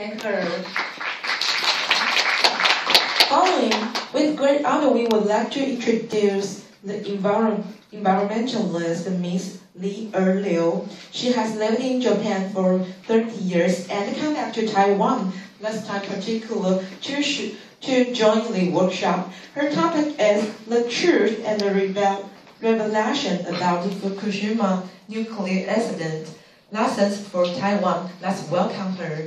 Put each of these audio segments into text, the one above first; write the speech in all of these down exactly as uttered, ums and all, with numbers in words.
Thank her. Following, with great honor, we would like to introduce the envir environmentalist Miss Li Erliu. She has lived in Japan for thirty years and come back to Taiwan, last time particular to, to join the workshop. Her topic is the truth and the revel revelation about the Fukushima nuclear accident. Lessons for Taiwan. Let's welcome her.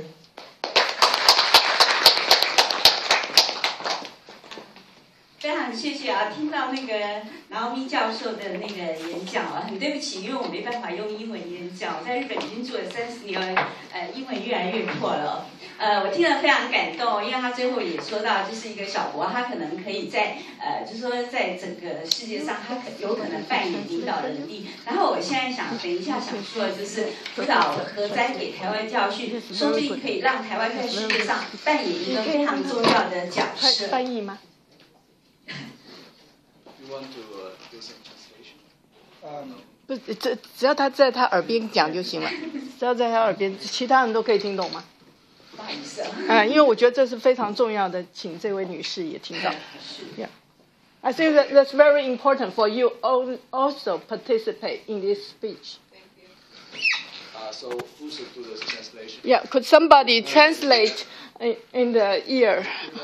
非常谢谢啊！听到那个劳咪教授的那个演讲啊，很对不起，因为我没办法用英文演讲，在日本已经住了三十年了，呃，英文越来越破了。呃，我听了非常感动，因为他最后也说到，就是一个小国，他可能可以在呃，就是说在整个世界上，他可有可能扮演领导的能力。然后我现在想，等一下想说的就是福岛核灾给台湾教训，说不定可以让台湾在世界上扮演一个非常重要的角色。 翻译吗？ You want to uh, do some translation? Um, 不，只只要他在他耳边讲就行了，只要在他耳边，其他人都可以听懂吗？ 不好意思啊。 啊，因为我觉得这是非常重要的，请这位女士也听到。Yeah, I think that that's very important for you also participate in this speech. Uh, so who should do the translation? Yeah, could somebody translate in, in the ear?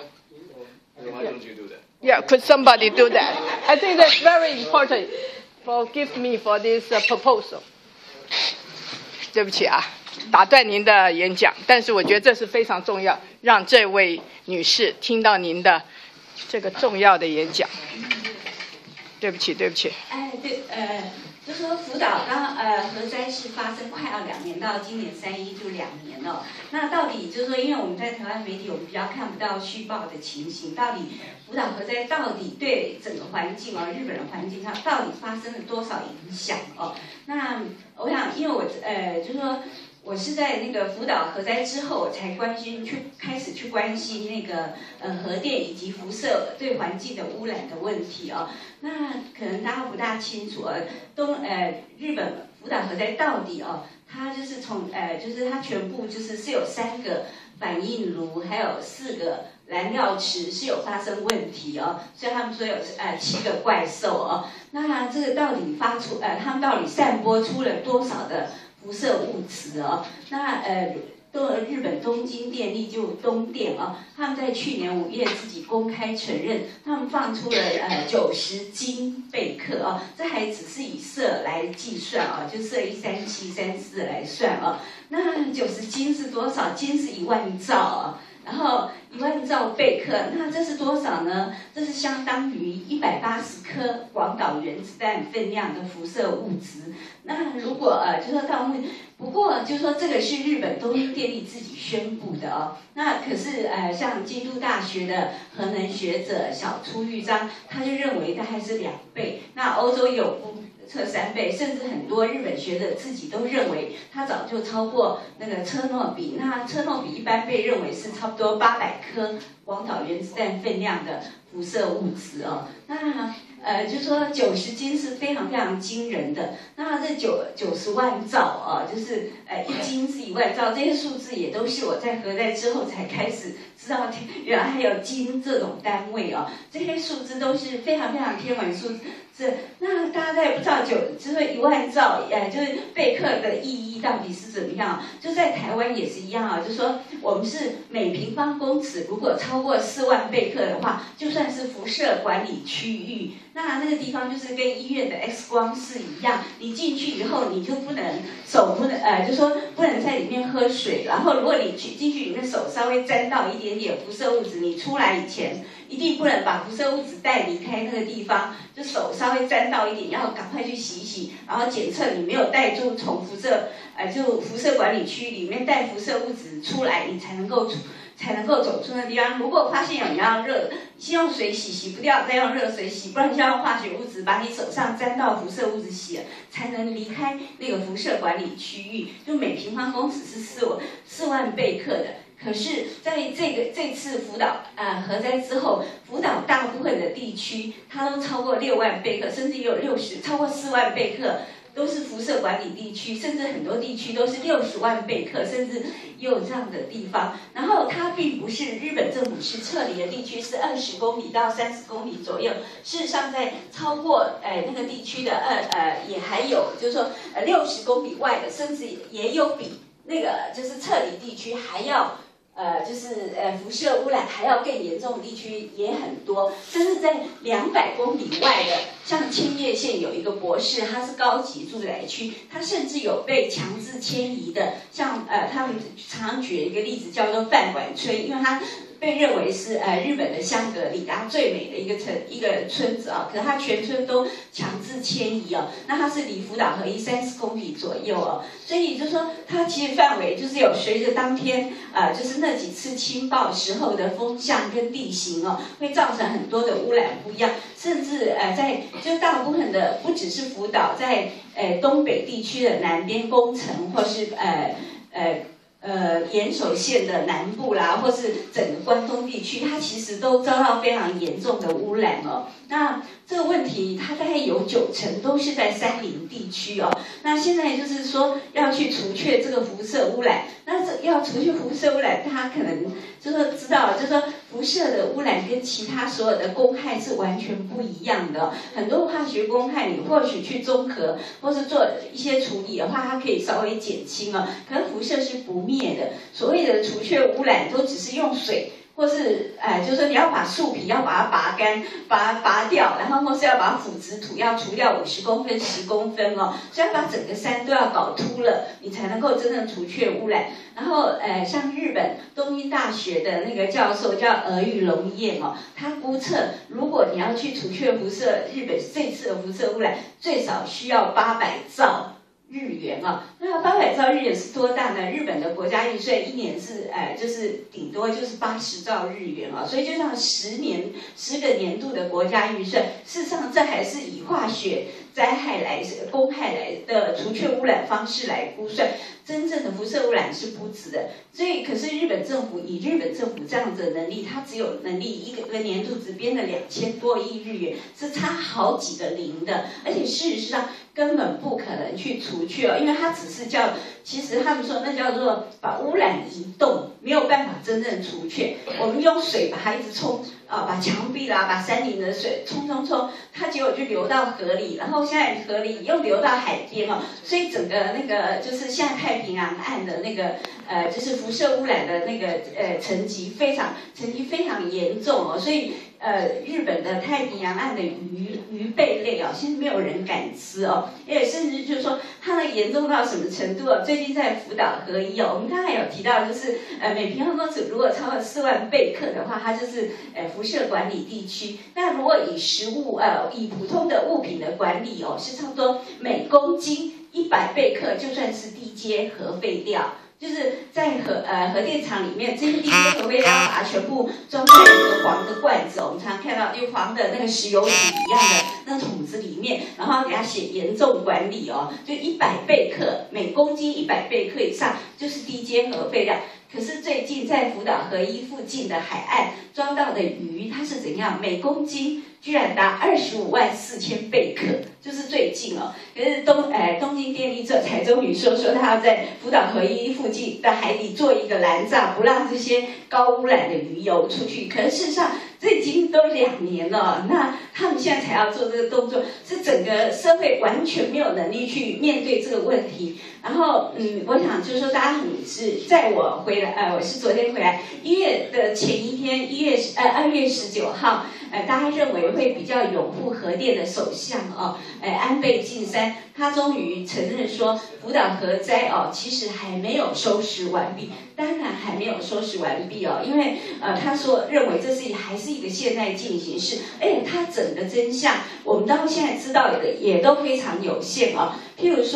Why don't you do that? Yeah, could somebody do that? I think that's very important. Forgive me for this uh, proposal. 对不起啊，打断您的演讲，但是我觉得这是非常重要，让这位女士听到您的这个重要的演讲。对不起，对不起。 哎，对，呃。 就说福岛刚呃核灾是发生快要两年，到今年三一就两年了。那到底就是说，因为我们在台湾媒体我们比较看不到续报的情形，到底福岛核灾到底对整个环境哦，日本的环境上到底发生了多少影响哦？那我想，因为我呃就是说。 我是在那个福岛核灾之后，我才关心去开始去关心那个呃核电以及辐射对环境的污染的问题哦。那可能大家不大清楚呃东呃日本福岛核灾到底哦，它就是从呃就是它全部就是是有三个反应炉，还有四个燃料池是有发生问题哦，所以他们说有呃七个怪兽哦。那这个到底发出呃他们到底散播出了多少的？ 辐射物质哦，那呃，东日本东京电力就东电哦，他们在去年五月自己公开承认，他们放出了呃九十斤贝克哦，这还只是以铯来计算哦，就铯一三七三四来算哦，那九十斤是多少？斤是一万兆哦。 然后一万兆贝克，那这是多少呢？这是相当于一百八十颗广岛原子弹分量的辐射物质。那如果呃，就说到目，不过就说这个是日本东京电力自己宣布的哦。那可是呃，像京都大学的核能学者小出裕章，他就认为大概是两倍。那欧洲有估测三倍，甚至很多日本学者自己都认为它早就超过那个车诺比。那车诺比一般被认为是差不多八百颗广岛原子弹分量的辐射物质哦。那呃，就说九十斤是非常非常惊人的。那这九九十万兆啊，就是呃一斤是一万兆，这些数字也都是我在核灾之后才开始知道，原来还有斤这种单位哦。这些数字都是非常非常天文数字。 是，那大家也不知道九，就是一万兆，呃，就是贝克的意义到底是怎么样？就在台湾也是一样啊，就是说我们是每平方公尺如果超过四万贝克的话，就算是辐射管理区域，那那个地方就是跟医院的 X 光室一样，你进去以后你就不能手不能呃，就说不能在里面喝水，然后如果你去进去里面手稍微沾到一点点辐射物质，你出来以前。 一定不能把辐射物质带离开那个地方，就手稍微沾到一点，要赶快去洗洗，然后检测你没有带出从辐射，呃，就辐射管理区里面带辐射物质出来，你才能够出，才能够走出那地方。如果发现有你要热，先用水洗，洗不掉再用热水洗，不然就要用化学物质把你手上沾到辐射物质洗了，才能离开那个辐射管理区域。就每平方公尺是四万四万贝克的。 可是，在这个这次福岛呃核灾之后，福岛大部分的地区它都超过六万贝克，甚至也有六十超过四万贝克都是辐射管理地区，甚至很多地区都是六十万贝克，甚至也有这样的地方。然后它并不是日本政府是撤离的地区，是二十公里到三十公里左右。事实上，在超过呃那个地区的二呃也还有，就是说呃六十公里外的，甚至也有比那个就是撤离地区还要。呃，就是呃，辐射污染还要更严重的地区也很多，甚至在两百公里外的，像千叶县有一个博士，他是高级住宅区，他甚至有被强制迁移的，像呃，他们常举的一个例子叫做饭馆村，因为它被认为是呃日本的香格里拉最美的一个城一个村子啊，可是它全村都强制迁移哦，那它是离福岛核一三十公里左右哦，所以就说它其实范围就是有随着当天呃就是那几次轻暴时候的风向跟地形哦，会造成很多的污染不一样，甚至呃在就大部分的不只是福岛，在呃东北地区的南边宫城或是呃呃。呃，岩手县的南部啦，或是整个关东地区，它其实都遭到非常严重的污染哦。那这个问题，它大概有九成都是在山林地区哦。那现在就是说要去除却这个辐射污染，那这要除去辐射污染，大家可能就是知道，就是说辐射的污染跟其他所有的公害是完全不一样的哦。很多化学公害，你或许去中和或是做一些处理的话，它可以稍微减轻哦。可是辐射是不灭的，所谓的除却污染都只是用水。或是哎、呃，就是说你要把树皮要把它拔干，把它拔掉，然后或是要把腐殖土要除掉五十公分、十公分哦，所以要把整个山都要搞秃了，你才能够真正除却污染。然后呃，像日本东京大学的那个教授叫鹅玉龙彦哦，他估测如果你要去除却辐射，日本这次的辐射污染最少需要八百兆。日元啊，那八百兆日元是多大呢？日本的国家预算一年是，呃，就是顶多就是八十兆日元啊，所以就像十年十个年度的国家预算，事实上这还是以化学灾害来公害来的除却污染方式来估算，真正的辐射污染是不止的。所以，可是日本政府以日本政府这样子的能力，它只有能力一个个年度只编了两千多亿日元，是差好几个零的，而且事实上根本不可能去除去哦，因为它只是叫，其实他们说那叫做把污染移动，没有办法真正除去。我们用水把它一直冲啊，把墙壁啦、把山林的水冲冲冲，它结果就流到河里，然后现在河里又流到海边哦，所以整个那个就是现在太平洋岸的那个呃，就是辐射污染的那个呃层级非常层级非常严重哦，所以。呃，日本的太平洋岸的鱼鱼贝类哦，现在没有人敢吃哦，因为甚至就是说它那严重到什么程度哦？最近在福岛核一哦，我们刚才有提到，就是呃每平方公尺如果超过四万贝克的话，它就是呃辐射管理地区。那如果以食物呃以普通的物品的管理哦，是差不多每公斤一百贝克，就算是低阶核废料。就是在核呃核电厂里面，这些低阶核废料把它全部装在一个黄的罐子，我们常常看到就黄的那个石油桶一样的那桶子里面，然后给它写严重管理哦，就一百贝克，每公斤一百贝克以上就是低阶核废料。可是最近在福岛核一附近的海岸抓到的鱼，它是怎样？每公斤居然达二十五万四千贝克，就是最近哦。可是东呃东京电力这才终于说说他要在福岛核一附近的海底做一个拦栅，不让这些高污染的鱼游出去。可是事实上，这已经都两年了，那他们现在才要做这个动作，是整个社会完全没有能力去面对这个问题。然后，嗯，我想就是说，大家很是在我回来，呃，我是昨天回来，一月的前一天，一月呃二月十九号，呃，大家认为会比较拥护核电的首相哦，呃，安倍晋三，他终于承认说，福岛核灾哦，其实还没有收拾完毕，当然还没有收拾完毕哦，因为呃，他说认为这是还是一个现在进行式，而且他整个真相，我们到现在知道的也都非常有限哦，譬如说。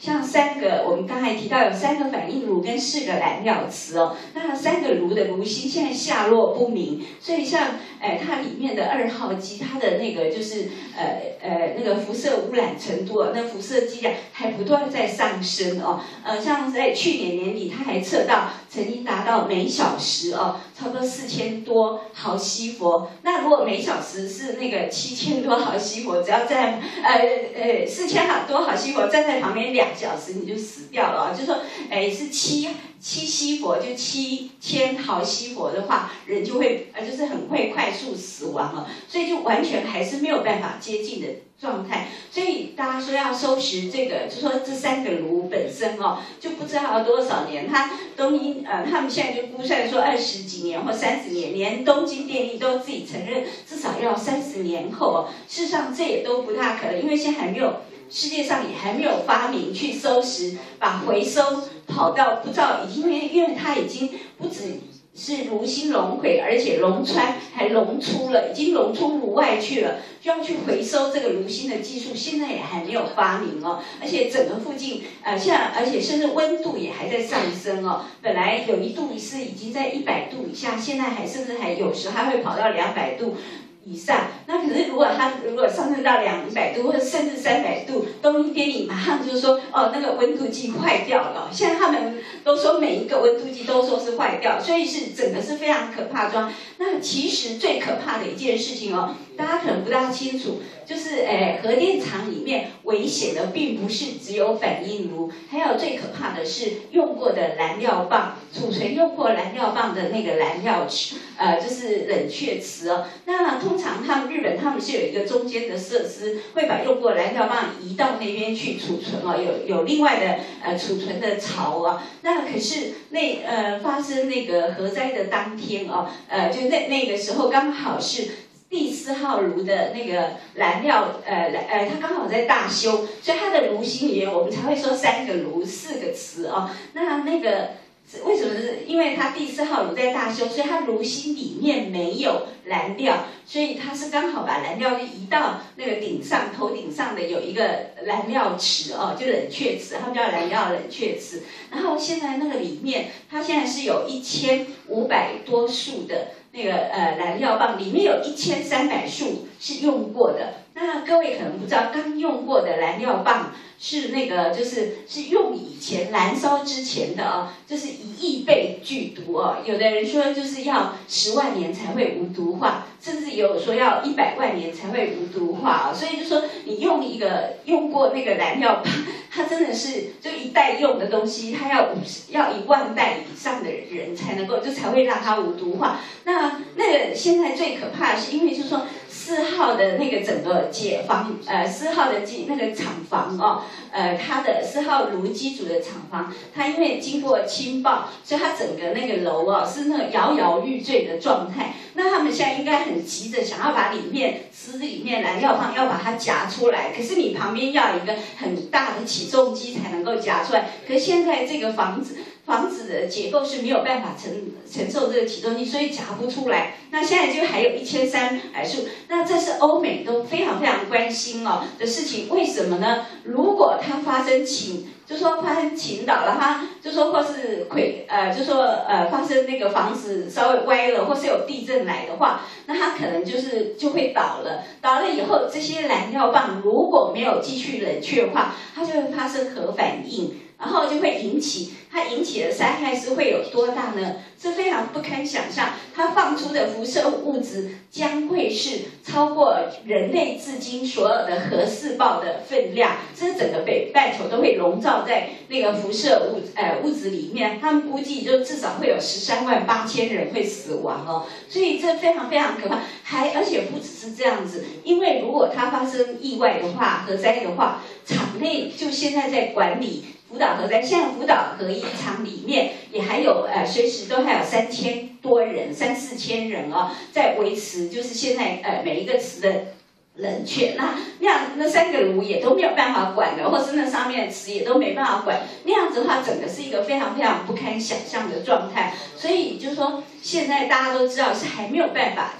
像三个，我们刚才提到有三个反应炉跟四个燃料池哦，那三个炉的炉芯现在下落不明，所以像呃它里面的二号机，它的那个就是呃呃那个辐射污染程度哦，那辐射剂量还不断在上升哦，呃像在去年年底，它还测到曾经达到每小时哦差不多四千多毫西弗，那如果每小时是那个七千多毫西弗，只要在呃呃四千多毫西弗站在旁边两小时你就死掉了，就说哎是七七西弗就七千毫西弗的话，人就会呃就是很会快速死亡了，所以就完全还是没有办法接近的状态，所以大家说要收拾这个，就说这三个炉本身哦，就不知道要多少年。他东英呃，他们现在就估算说二十几年或三十年，连东京电力都自己承认，至少要三十年后哦。事实上这也都不大可能，因为现在还没有，世界上也还没有发明去收拾，把回收跑到不知道，因为因为它已经不止。是炉芯熔毁，而且熔穿还熔出了，已经熔出炉外去了，就要去回收这个炉芯的技术，现在也还没有发明哦。而且整个附近，呃，现在而且甚至温度也还在上升哦。本来有一度是已经在一百度以下，现在还甚至还有时还会跑到两百度。以上，那可是如果它如果上升到两百度或者甚至三百度，东英电力马上就说哦那个温度计坏掉了。现在他们都说每一个温度计都说是坏掉，所以是整个是非常可怕的。那其实最可怕的一件事情哦，大家可能不大清楚，就是诶核电厂里面危险的并不是只有反应炉，还有最可怕的是用过的燃料棒，储存用过燃料棒的那个燃料池，呃就是冷却池哦。那通常他们日本他们是有一个中间的设施，会把用过燃料棒移到那边去储存哦，有有另外的呃储存的槽啊。那可是那呃发生那个核灾的当天哦，呃就那那个时候刚好是第四号炉的那个燃料呃呃它刚好在大修，所以它的炉芯里面我们才会说三个炉四个池哦。那那个。为什么是？因为它第四号炉在大修，所以它炉芯里面没有燃料，所以它是刚好把燃料就移到那个顶上，头顶上的有一个燃料池哦，就冷却池，他们叫燃料冷却池。然后现在那个里面，它现在是有一千五百多束的那个呃燃料棒，里面有一千三百束是用过的。那各位可能不知道，刚用过的燃料棒。是那个，就是是用以前燃烧之前的啊，就是一亿倍剧毒哦。有的人说就是要十万年才会无毒化，甚至有说要一百万年才会无毒化啊。所以就说你用一个用过那个燃料棒，它真的是就一代用的东西，它要五十要一万代以上的人才能够就才会让它无毒化。那那个现在最可怕的是，因为就是说。四号的那个整个解房，呃，四号的机那个厂房哦，呃，它的四号炉机组的厂房，它因为经过轻爆，所以它整个那个楼哦是那个摇摇欲坠的状态。那他们现在应该很急着想要把里面池子里面燃料棒要把它夹出来，可是你旁边要有一个很大的起重机才能够夹出来。可是现在这个房子。房子的结构是没有办法承承受这个起重机，所以夹不出来。那现在就还有一千三百束，那这是欧美都非常非常关心哦的事情。为什么呢？如果它发生倾，就说发生倾倒了，它就说或是溃呃，就说呃发生那个房子稍微歪了，或是有地震来的话，那它可能就是就会倒了。倒了以后，这些燃料棒如果没有继续冷却的话，它就会发生核反应。然后就会引起，它引起的灾害是会有多大呢？是非常不堪想象。它放出的辐射物质将会是超过人类至今所有的核试爆的分量，这整个北半球都会笼罩在那个辐射物呃物质里面。他们估计就至少会有十三万八千人会死亡哦，所以这非常非常可怕。还而且不只是这样子，因为如果它发生意外的话，核灾的话，厂内就现在在管理。福岛核灾，现在福岛核一厂里面也还有呃，随时都还有三千多人、三四千人哦，在维持就是现在呃每一个池的冷却。那那样那三个炉也都没有办法管的，或是那上面的池也都没办法管。那样子的话，整个是一个非常非常不堪想象的状态。所以就是说，现在大家都知道是还没有办法，就是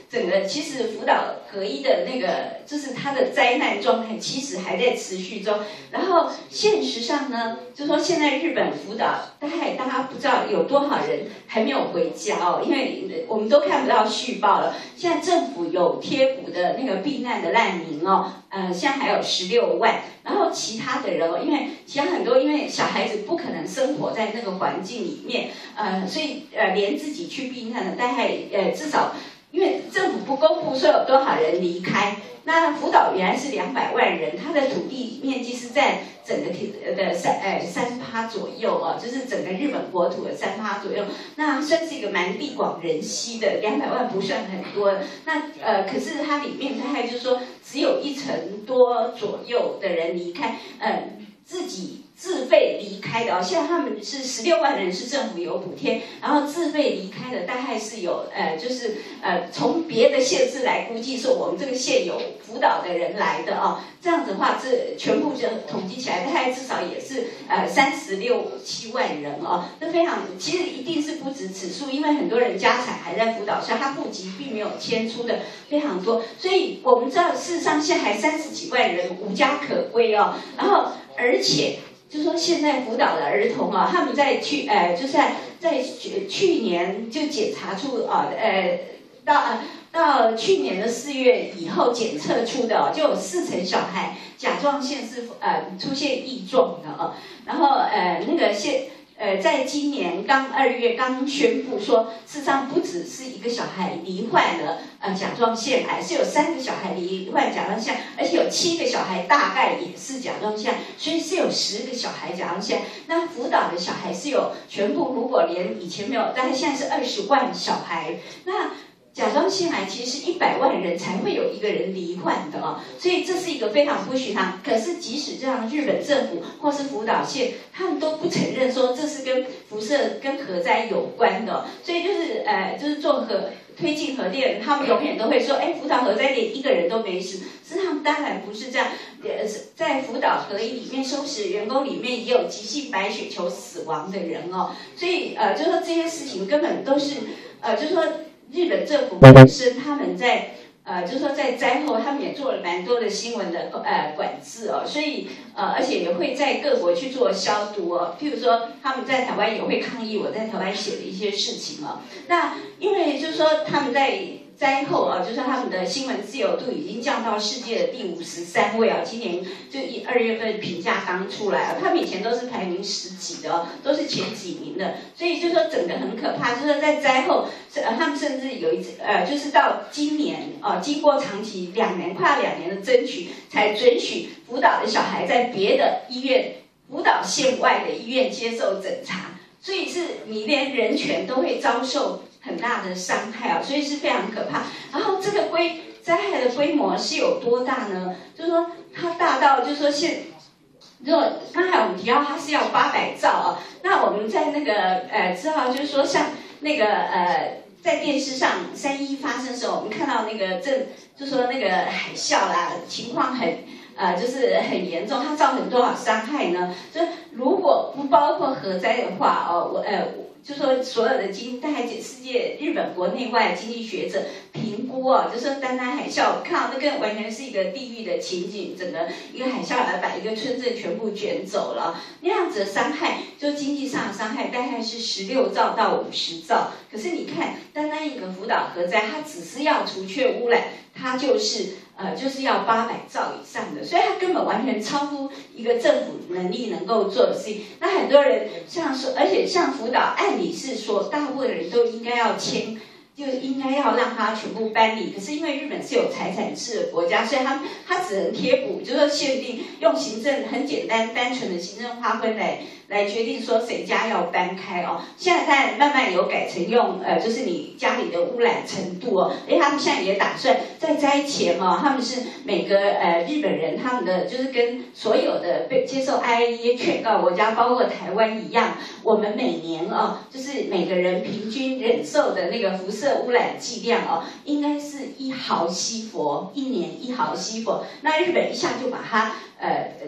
整个其实福岛核一的那个，就是它的灾难状态，其实还在持续中。然后现实上呢，就说现在日本福岛，大概大家不知道有多少人还没有回家哦，因为我们都看不到续报了。现在政府有贴补的那个避难的难民哦，呃，现在还有十六万。然后其他的人哦，因为其他很多，因为小孩子不可能生活在那个环境里面，呃，所以呃，连自己去避难的，大概呃至少。因为政府不公布说有多少人离开，那福岛原来是两百万人，它的土地面积是在整个的三呃三趴左右哦，就是整个日本国土的三趴左右，那算是一个蛮地广人稀的，两百万不算很多。那呃，可是它里面大概就是说只有一成多左右的人离开，呃，自己。自费离开的哦，现在他们是十六万人是政府有补贴，然后自费离开的大概是有呃，就是呃从别的县市来估计说我们这个县有福岛的人来的哦，这样子的话，这全部就统计起来，大概至少也是呃三十六七万人哦，那非常其实一定是不止此数，因为很多人家产还在福岛，所以他户籍并没有迁出的非常多，所以我们知道事实上现在还三十几万人无家可归哦，然后而且。就说现在福岛的儿童啊，他们在去呃，就是在在去去年就检查出啊呃到呃到去年的四月以后检测出的哦，就有四成小孩甲状腺是呃出现异状的哦，然后呃那个现。呃，在今年刚二月刚宣布说，事实上不只是一个小孩罹患了呃甲状腺癌，是有三个小孩罹患甲状腺，而且有七个小孩大概也是甲状腺，所以是有十个小孩甲状腺。那福岛的小孩是有全部，如果连以前没有，大概现在是二十万小孩。那甲状腺癌其实是一百万人才会有一个人罹患的哦，所以这是一个非常不寻常。可是即使这样，日本政府或是福岛县，他们都不承认说这是跟辐射、跟核灾有关的哦。所以就是呃，就是做核推进核电，他们永远都会说，哎，福岛核灾连一个人都没死。实际上当然不是这样，呃，在福岛核一里面收拾员工里面也有急性白血球死亡的人哦。所以呃，就说这些事情根本都是呃，就说。日本政府本身他们在呃，就是说在灾后，他们也做了蛮多的新闻的呃管制哦，所以呃，而且也会在各国去做消毒哦。譬如说，他们在台湾也会抗议我在台湾写的一些事情哦。那因为就是说他们在灾后啊，就是他们的新闻自由度已经降到世界的第五十三位啊，今年就一二月份评价刚出来啊，他们以前都是排名十几的哦，都是前几名的，所以就说整个很可怕，就是在灾后，呃，他们甚至有一次呃，就是到今年啊，经过长期两年快要两年的争取，才准许福岛的小孩在别的医院，福岛县外的医院接受诊查，所以是你连人权都会遭受很大的伤害啊，所以是非常可怕。然后这个规灾害的规模是有多大呢？就是说它大到就是说现，如果刚才我们提到它是要八百兆啊，那我们在那个呃知道就是说像那个呃在电视上三一发生的时候，我们看到那个震，就说那个海啸啦，情况很。呃，就是很严重，它造成多少伤害呢？就如果不包括核灾的话，哦，我呃，就说所有的经，大概世界日本国内外的经济学者评估哦，就说单单海啸，看到那个完全是一个地狱的情景，整个一个海啸来把一个村镇全部卷走了，那样子的伤害，就经济上的伤害大概是十六兆到五十兆。可是你看，单单一个福岛核灾，它只是要除却污染，它就是呃就是要八百兆以上的，所以它根本完全超乎一个政府能力能够做的事情。那很多人像说，而且像福岛，按理是说大部分人都应该要签。就应该要让它全部搬离，可是因为日本是有财产制的国家，所以它它只能贴补，就是说限定用行政很简单单纯的行政划分来来决定说谁家要搬开哦。现在它慢慢有改成用呃，就是你家里的污染程度哦，因为他们现在也打算在灾前哦，他们是每个呃日本人他们的就是跟所有的被接受 I A E A 劝告国家，包括台湾一样，我们每年哦，就是每个人平均忍受的那个辐射污染剂量哦，应该是一毫西弗，一年一毫西弗。那日本一下就把它呃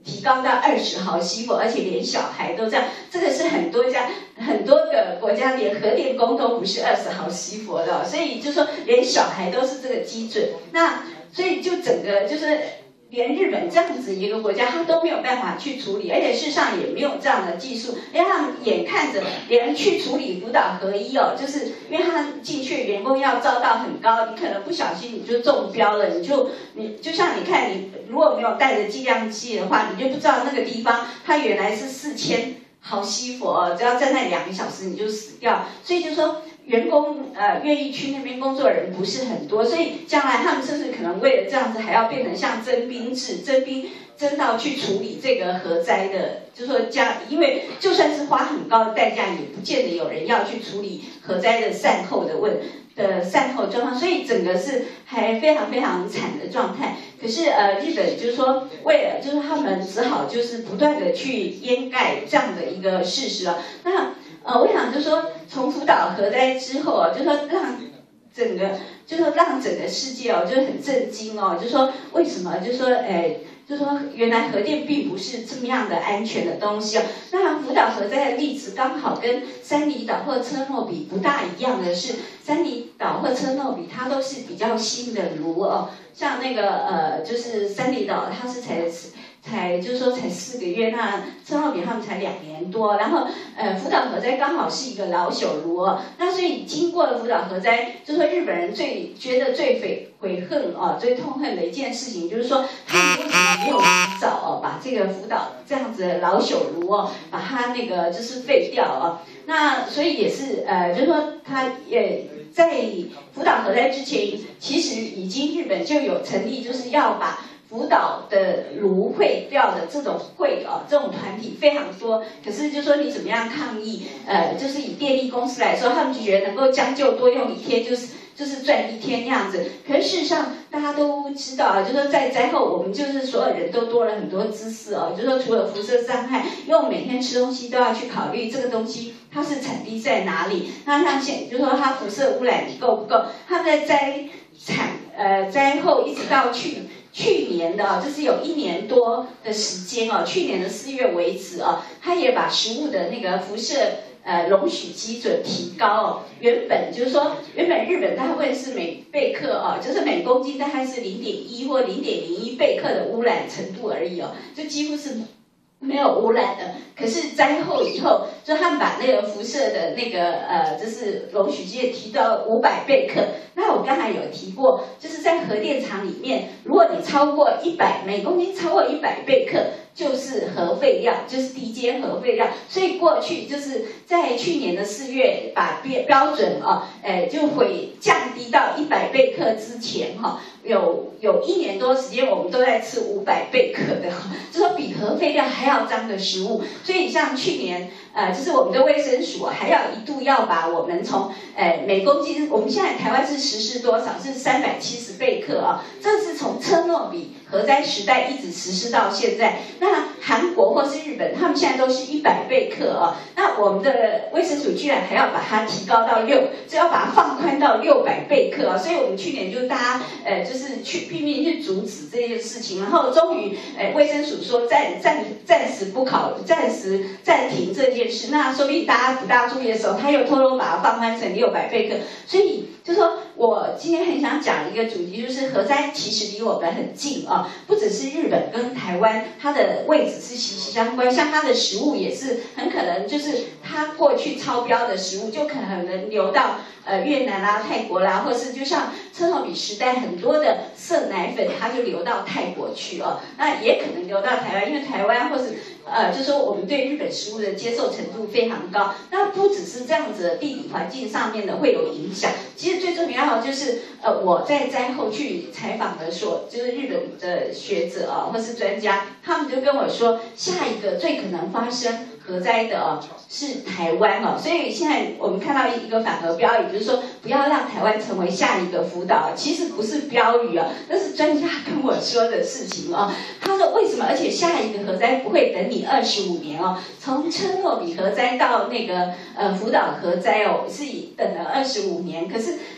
提高到二十毫西弗，而且连小孩都这样，这个是很多家很多个国家连核电工都不是二十毫西弗的，所以就说连小孩都是这个基准。那所以就整个就是连日本这样子一个国家，他都没有办法去处理，而且事实上也没有这样的技术，因为他们眼看着连去处理福岛核一哦，就是因为他进去员工要招到很高，你可能不小心你就中标了，你就你就像你看你如果没有带着计量器的话，你就不知道那个地方它原来是四千毫西弗哦，只要站在两个小时你就死掉，所以就说。员工呃愿意去那边工作的人不是很多，所以将来他们甚至可能为了这样子还要变成像征兵制，征兵征到去处理这个核灾的，就是说将因为就算是花很高的代价，也不见得有人要去处理核灾的善后的问的善后状况，所以整个是还非常非常惨的状态。可是呃日本就是说为了就是他们只好就是不断的去掩盖这样的一个事实啊，那。呃，我想就说，从福岛核灾之后啊，就说让整个，就说让整个世界哦，就很震惊哦，就说为什么？就说，哎，就说原来核电并不是这么样的安全的东西哦。那福岛核灾的例子刚好跟三里岛或车诺比不大一样的是，三里岛或车诺比它都是比较新的炉哦，像那个呃，就是三里岛它是才。才就是说才四个月，那车诺比他们才两年多，然后呃福岛核灾刚好是一个老朽炉哦，那所以经过了福岛核灾，就说日本人最觉得最悔悔恨哦，最痛恨的一件事情就是说他们为什么没有及早哦把这个福岛这样子的老朽炉哦把它那个就是废掉哦，那所以也是呃就是说他也在福岛核灾之前，其实已经日本就有成立就是要把。福岛的炉会掉的这种会哦，这种团体非常多。可是就说你怎么样抗议？呃，就是以电力公司来说，他们就觉得能够将就多用一天，就是就是赚一天那样子。可是事实上，大家都知道啊，就说在灾后，我们就是所有人都多了很多知识哦。就说除了辐射伤害，因为我们每天吃东西都要去考虑这个东西它是产地在哪里。那像现就说它辐射污染够不够？他们在灾产呃灾后一直到去。去年的啊，就是有一年多的时间哦，去年的四月为止哦，他也把食物的那个辐射呃容许基准提高哦。原本就是说，原本日本大部分是每贝克哦，就是每公斤大概是零点一或零点零一贝克的污染程度而已哦，就几乎是没有污染的。可是灾后以后，就他们把那个辐射的那个呃，就是容许基提到五百贝克。那我刚才有提过，就是在核电厂里面，如果你超过一百每公斤超过一百贝克，就是核废料，就是低阶核废料。所以过去就是在去年的四月，把标标准哦，呃，就会降低到一百贝克之前哈、哦，有有一年多时间，我们都在吃五百贝克的，就说比核废料还要脏的食物。所以像去年。呃，就是我们的卫生署还要一度要把我们从呃每公斤，我们现在台湾是实施多少？是三百七十贝克啊，这是从车诺比核灾时代一直实施到现在。那韩国或是日本，他们现在都是一百贝克啊，那我们的卫生署居然还要把它提高到六，就要把它放宽到六百贝克啊。所以我们去年就大家呃就是去拼命去阻止这件事情，然后终于呃卫生署说暂暂暂时不考，暂时暂停这件。那说不定大家不大注意的时候，他又偷偷把它放宽成六百贝克。所以就说我今天很想讲一个主题，就是核灾其实离我们很近啊，不只是日本跟台湾，它的位置是息息相关。像它的食物也是很可能就是它过去超标的食物，就可能流到呃越南啦、泰国啦，或是就像车诺比时代很多的色奶粉，它就流到泰国去哦。那也可能流到台湾，因为台湾或是呃，就说我们对日本食物的接受程度非常高。那不只是这样子的地理环境上面的会有影响，其实最重要的就是呃，我在灾后去采访的所，就是日本的学者啊，或是专家，他们就跟我说，下一个最可能发生核灾的哦是台湾哦，所以现在我们看到一个反核标语，就是说不要让台湾成为下一个福岛。其实不是标语啊，那是专家跟我说的事情哦。他说为什么？而且下一个核灾不会等你二十五年哦，从车诺比核灾到那个呃福岛核灾哦，是等了二十五年，可是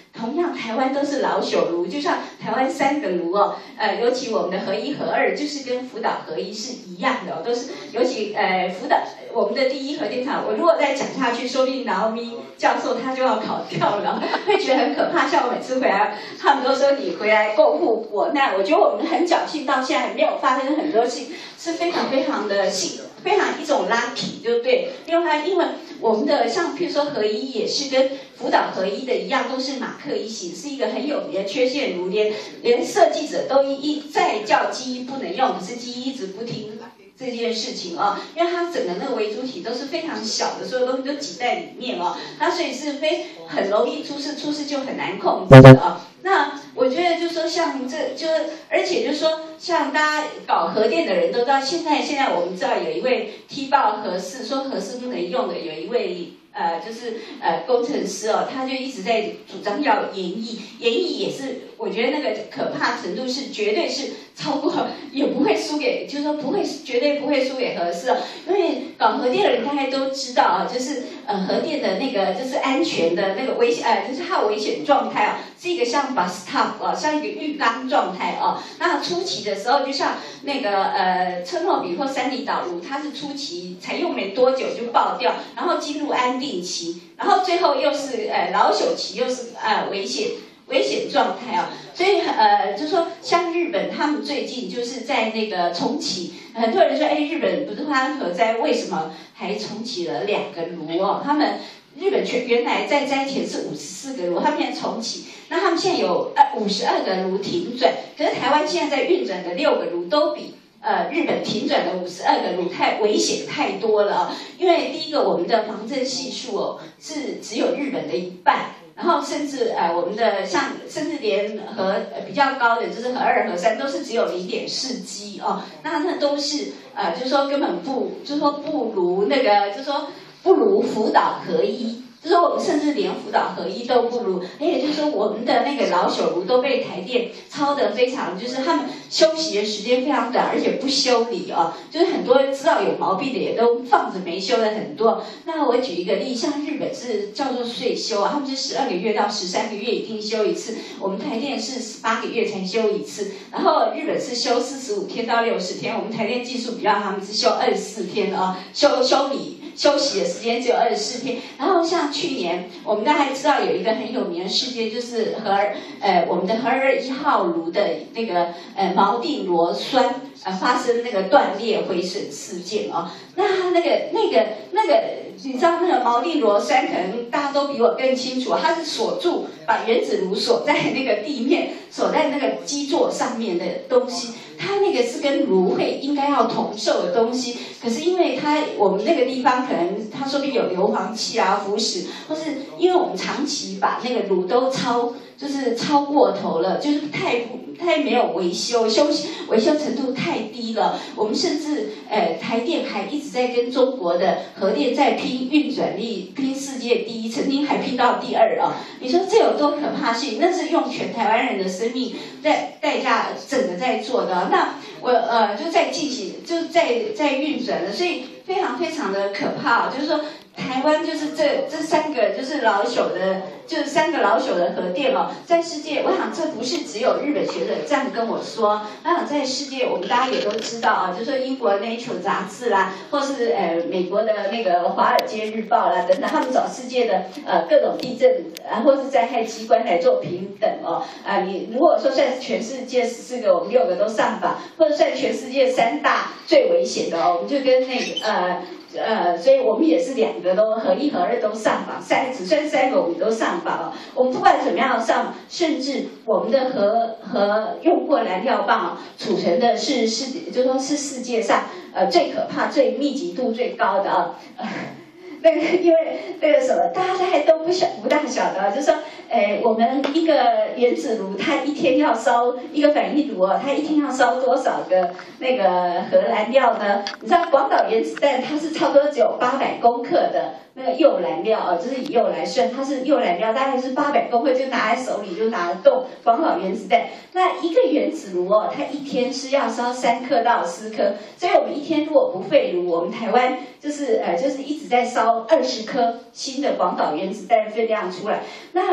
同样，台湾都是老朽炉，就像台湾三个炉哦，呃，尤其我们的核一、核二，就是跟福岛核一是一样的哦，都是尤其呃福岛我们的第一核电厂，我如果再讲下去，说不定劳咪教授他就要考掉了，会觉得很可怕。像我每次回来，他们都说你回来共护国难，我觉得我们很侥幸，到现在没有发生很多事，是非常非常的幸。非常一种 lucky 就对，因为它因为我们的像譬如说核一也是跟福岛核一的一样，都是马克一型，是一个很有名的缺陷炉，连连设计者都一一再叫机一不能用，可是机一一直不听这件事情哦，因为它整个那个微主体都是非常小的，所有东西都挤在里面哦，那所以是非很容易出事，出事就很难控制的哦。那我觉得就是说像这就是，而且就是说像大家搞核电的人都知道，现在现在我们知道有一位踢爆核四说核四不能用的，有一位呃就是呃工程师哦，他就一直在主张要延役，延役也是我觉得那个可怕程度是绝对是超过，也不会输给，就是说不会绝对不会输给核四哦，因为搞核电的人大概都知道啊，就是呃核电的那个就是安全的那个危险呃就是它的危险状态啊，是一个像 bathtub 啊，像一个浴缸状态啊。那初期的时候，就像那个呃车诺比或三里岛炉，它是初期才用没多久就爆掉，然后进入安定期，然后最后又是呃老朽期，又是呃危险危险状态啊。所以呃，就说像日本，他们最近就是在那个重启，很多人说，哎，日本不是发生核灾，为什么还重启了两个炉哦？他们日本全原来在灾前是五十四个炉，他们现在重启，那他们现在有呃五十二个炉停转，可是台湾现在在运转的六个炉都比呃日本停转的五十二个炉太危险太多了啊！因为第一个，我们的防震系数哦是只有日本的一半。然后甚至呃我们的像甚至连核比较高的就是核二核三都是只有零点四 G 哦，那那都是呃就是说根本不就是说不如那个就是说不如福岛核一。就是说我们甚至连福岛核一都不如，而且就是说我们的那个老朽炉都被台电抄得非常，就是他们休息的时间非常短，而且不修理哦，就是很多知道有毛病的也都放着没修的很多。那我举一个例，像日本是叫做岁修啊，他们是十二个月到十三个月一定修一次，我们台电是十八个月才修一次，然后日本是修四十五天到六十天，我们台电技术比较他们是修二十四天啊、哦，修修理。休息的时间只有二十四天，然后像去年我们大概知道有一个很有名的事件，就是核呃我们的核二一号炉的那个呃锚定螺栓呃发生那个断裂毁损事件哦，那它那个那个那个你知道那个锚定螺栓可能大家都比我更清楚，它是锁住把原子炉锁在那个地面锁在那个基座上面的东西。它那个是跟炉会应该要同受的东西，可是因为它我们那个地方可能它说不定有硫磺气啊、腐蚀，或是因为我们长期把那个炉都超就是超过头了，就是太不太没有维修，修维修程度太低了。我们甚至呃台电还一直在跟中国的核电在拼运转力，拼世界第一，曾经还拼到第二啊！你说这有多可怕性？那是用全台湾人的生命在代价整个在做的。那我呃就在进行，就在在运转了，所以非常非常的可怕。就是说，台湾就是这这三个就是老朽的，就是三个老朽的核电哦，在世界，我想这不是只有日本学者这样跟我说，我想在世界我们大家也都知道啊，就说英国 Nature 杂志啦，或是呃美国的那个华尔街日报啦等等，他们找世界的呃各种地震啊或是灾害机关来做评等哦啊，你如果说算全世界十四个，我们六个都上榜，或者算全世界三大最危险的哦，我们就跟那个呃。呃，所以我们也是两个都核一核二都上榜，三只算三个我们都上榜哦。我们不管怎么样上，甚至我们的核核用过燃料棒哦，储存的是世，就说是世界上呃最可怕、最密集度最高的啊。呃那个，因为那个什么，大家大概都不晓不大晓得，就是说，诶，我们一个原子炉，它一天要烧一个反应炉哦，它一天要烧多少个那个核燃料呢？你知道广岛原子弹它是差不多只有八百公克的那个铀燃料哦，就是以铀来算，它是铀燃料大概是八百公克，就拿在手里就拿得动广岛原子弹。那一个原子炉哦，它一天是要烧三克到四克，所以我们一天如果不废炉，我们台湾就是呃就是一直在烧二十颗新的广岛原子弹分量出来。那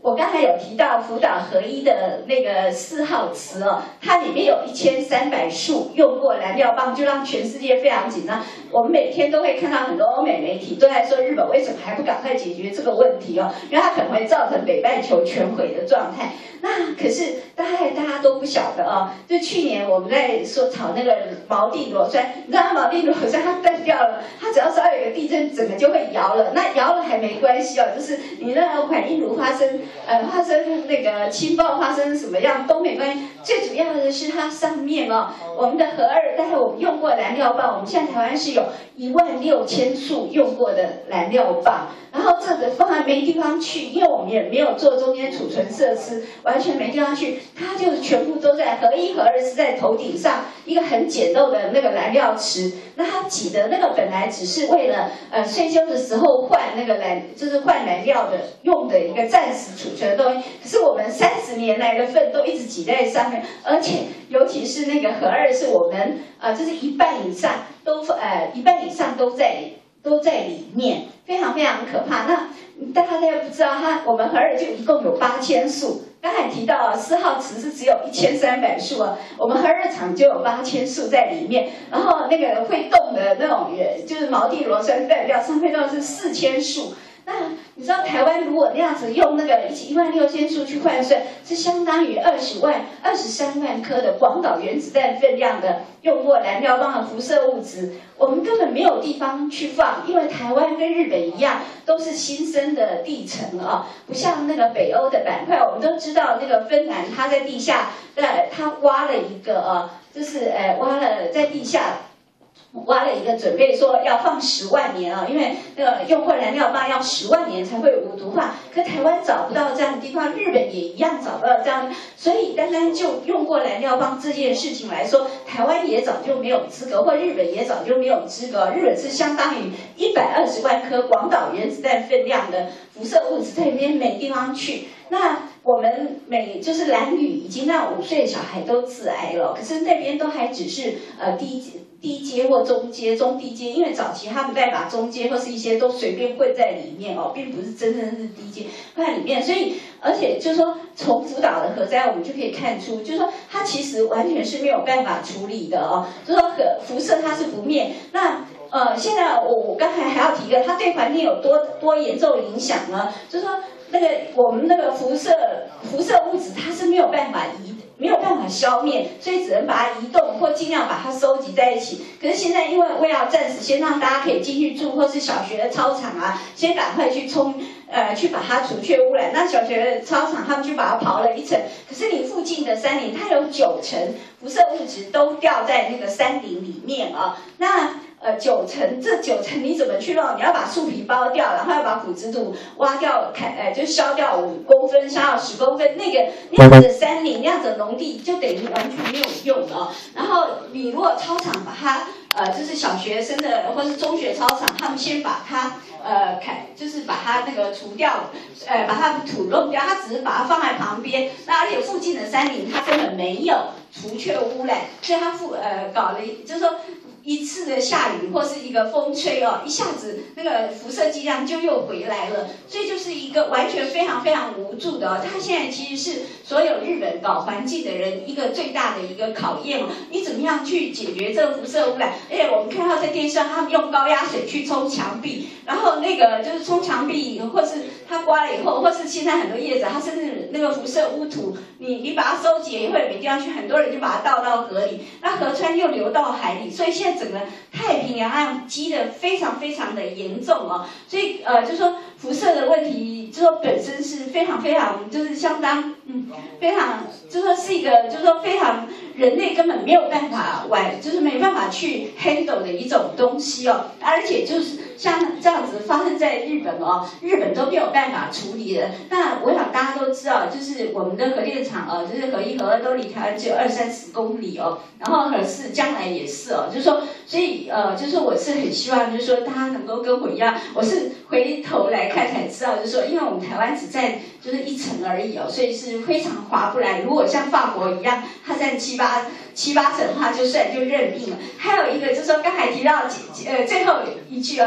我刚才有提到福岛核一的那个四号池哦，它里面有一千三百束用过燃料棒，就让全世界非常紧张。我们每天都会看到很多欧美媒体都在说日本为什么还不赶快解决这个问题哦，因为它可能会造成北半球全毁的状态。那可是大概大家都不晓得哦，就去年我们在说炒那个锚地螺栓，你知道锚地螺栓它断掉了，它只要稍微有个地震，整个就会摇了。那摇了还没关系哦，就是你那个反应炉发生呃发生那个氢爆发生什么样都没关系，最主要的是它上面哦，我们的核二，待会我们用过燃料棒，我们现在台湾是有一万六千束用过的燃料棒，然后这个放在没地方去，因为我们也没有做中间储存设施，完全没地方去，它就全部都在核一核二是在头顶上一个很简陋的那个燃料池，那它挤的那个本来只是为了呃岁修的时候换那个燃，就是换燃料的用的一个暂时储存的东西，可是我们三十年来的粪都一直挤在上面，而且尤其是那个核二是我们呃就是一半以上都呃一半以上都在都在里面，非常非常可怕。那大家大家不知道，它我们核二就一共有八千束。刚才提到啊，四号池是只有一千三百束啊，我们核二厂就有八千束在里面，然后那个会动的那种，就是锚地螺栓断掉，上面都是四千束。那你知道台湾如果那样子用那个一万六千束去换算，是相当于二十万、二十三万颗的广岛原子弹分量的用过燃料棒的辐射物质，我们根本没有地方去放，因为台湾跟日本一样，都是新生的地层啊，不像那个北欧的板块，我们都知道那个芬兰它在地下，呃，它挖了一个呃，就是呃挖了在地下。挖了一个准备说要放十万年啊，因为那个用过燃料棒要十万年才会无毒化，可台湾找不到这样的地方，日本也一样找不到这样的，所以单单就用过燃料棒这件事情来说，台湾也早就没有资格，或日本也早就没有资格。日本是相当于一百二十万颗广岛原子弹分量的辐射物质在那边没地方去。那我们每就是兰屿已经让五岁的小孩都致癌了，可是那边都还只是呃低低阶或中阶、中低阶，因为早期他们在把中阶或是一些都随便混在里面哦，并不是真正是低阶混在里面，所以而且就是说从福岛的核灾我们就可以看出，就是说它其实完全是没有办法处理的哦，就是说核辐射它是不灭。那呃现在我我刚才还要提一个，它对环境有多多严重影响呢？就是说。那个我们那个辐射辐射物质它是没有办法移没有办法消灭，所以只能把它移动或尽量把它收集在一起。可是现在因为为了暂时先让大家可以进去住，或是小学的操场啊，先赶快去冲呃去把它除去污染。那小学的操场他们就把它刨了一层，可是你附近的山林它有九成辐射物质都掉在那个山林里面啊，那。呃，九成这九成你怎么去弄？你要把树皮剥掉，然后要把腐殖土挖掉，砍呃就削掉五公分，削到十公分，那个那样子的山林，那样子的农地就等于完全没有用了。然后你如果操场把它呃，就是小学生的或是中学操场，他们先把它呃砍，就是把它那个除掉，呃把它土弄掉，它只是把它放在旁边，那而且附近的山林它根本没有除却污染，所以它附呃搞了，就是说。一次的下雨或是一个风吹哦，一下子那个辐射剂量就又回来了，所以就是一个完全非常非常无助的哦。它现在其实是所有日本搞环境的人一个最大的一个考验哦。你怎么样去解决这个辐射污染？而且我们看到在电视上，他们用高压水去冲墙壁，然后那个就是冲墙壁，或是它刮了以后，或是现在很多叶子，它甚至那个辐射污土，你你把它收集以后也没地方去，很多人就把它倒到河里，那河川又流到海里，所以现在。整个太平洋岸积得非常非常的严重哦，所以呃，就说辐射的问题，就说本身是非常非常，就是相当嗯，非常，就说是一个，就说非常人类根本没有办法玩，就是没办法去 handle 的一种东西哦，而且就是像这样子发生在日本哦，日本都没有办法处理的。那我想大家都知道，就是我们的核电厂哦，就是核一核二都离台湾只有二三十公里哦，然后核四将来也是哦，就是说。所以呃，就是我是很希望，就是说大家能够跟我一样，我是回头来看才知道，就是说，因为我们台湾只占就是一层而已哦，所以是非常划不来。如果像法国一样，它占七八七八成的话，就算就认定了。还有一个就是说，刚才提到呃最后一句哦，就是说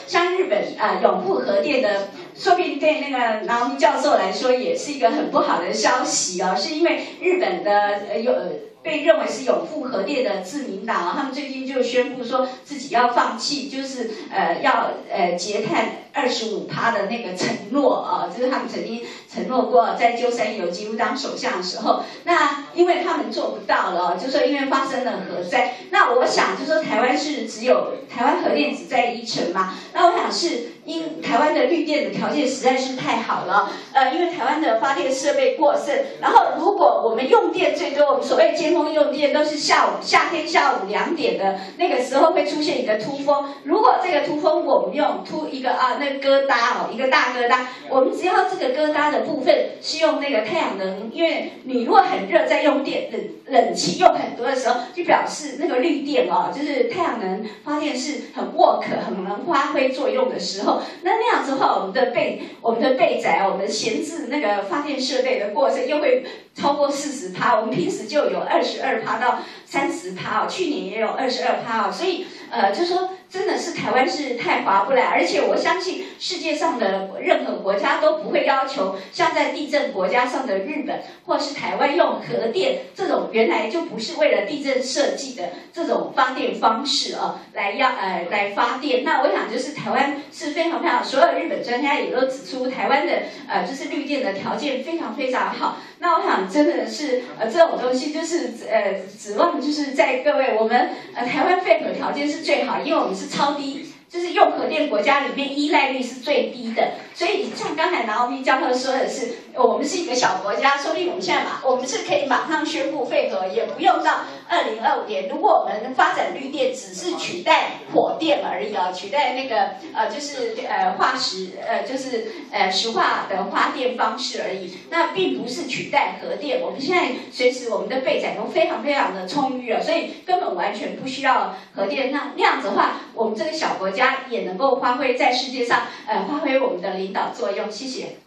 像日本啊、呃、永富核电的，说不定对那个劳尼教授来说也是一个很不好的消息哦，是因为日本的呃有。被认为是永富核电的自民党啊，他们最近就宣布说自己要放弃，就是呃要呃节碳二十五趴的那个承诺啊，就是他们曾经承诺过，在鸠山由纪夫当首相的时候，那因为他们做不到了，就说因为发生了核灾，那我想就说台湾是只有台湾核电只在一城嘛，那我想是因台湾的绿电的条件实在是太好了，呃，因为台湾的发电设备过剩，然后如果我们用电最多，我们所谓尖峰用电都是下午夏天下午两点的那个时候会出现一个突风，如果这个突风我们用突一个啊那个疙瘩哦，一个大疙瘩，我们只要这个疙瘩的部分是用那个太阳能，因为你如果很热再用电冷冷气用很多的时候，就表示那个绿电哦，就是太阳能发电是很 work 很能发挥作用的时候，那那样子的话，我们的备我们的备载我们的闲置那个发电设备的过程又会超过四十趴，我们平时就有二十二趴到三十趴哦，去年也有二十二趴哦，所以呃，就说真的是台湾是太划不来，而且我相信世界上的任何国家都不会要求像在地震国家上的日本或是台湾用核电这种原来就不是为了地震设计的这种发电方式哦，来要呃来发电。那我想就是台湾是非常非常，所有日本专家也都指出台湾的呃就是绿电的条件非常非常好。那我想真的是呃这种东西就是呃指望就是在各位我们呃台湾废核条件是最好，因为我们是超低。就是用核电国家里面依赖率是最低的，所以像刚才南奥密教授说的是，我们是一个小国家，说不定我们现在马我们是可以马上宣布废核，也不用到二零二五年。如果我们发展绿电只是取代火电而已啊，取代那个呃就是呃化石呃就是呃石化的发电方式而已，那并不是取代核电。我们现在随时我们的备载都非常非常的充裕了，所以根本完全不需要核电。那那样子的话，我们这个小国家也能够发挥在世界上，呃，发挥我们的领导作用。谢谢。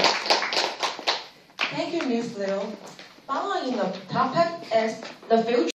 Thank you, Miz Liu. Following the topic is the future.